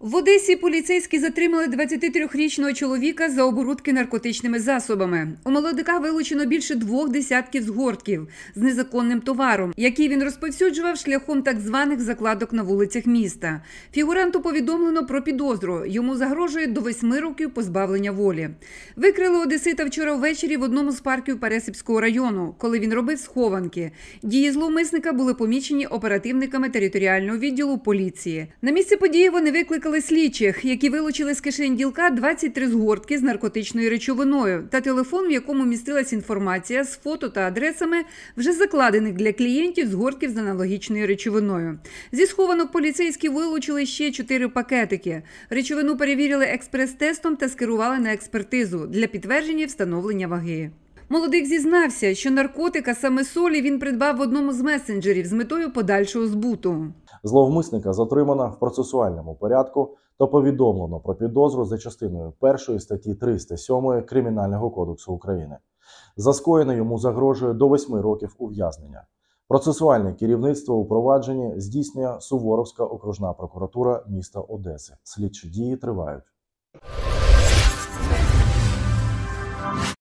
В Одесі поліцейські затримали 23-річного чоловіка за оборудки наркотичними засобами. У молодика вилучено більше 2 десятків згортків з незаконним товаром, який він розповсюджував шляхом так званих закладок на вулицях міста. Фігуранту повідомлено про підозру. Йому загрожує до 8 років позбавлення волі. Викрили одесита вчора ввечері в одному з парків Пересипського району, коли він робив схованки. Дії зловмисника були помічені оперативниками територіального відділу поліції. На місце події вони викликали слідчих, які вилучили з кишень ділка 23 згортки з наркотичною речовиною та телефон, в якому містилась інформація з фото та адресами вже закладених для клієнтів згортків з аналогічною речовиною. Зі схованок поліцейські вилучили ще 4 пакетики. Речовину перевірили експрес-тестом та скерували на експертизу для підтвердження встановлення ваги. Молодик зізнався, що наркотик, а саме солі, він придбав в одному з месенджерів з метою подальшого збуту. Зловмисника затримано в процесуальному порядку та повідомлено про підозру за частиною 1 статті 307 Кримінального кодексу України. За скоєне йому загрожує до 8 років ув'язнення. Процесуальне керівництво у провадженні здійснює Суворовська окружна прокуратура міста Одеси. Слідчі дії тривають.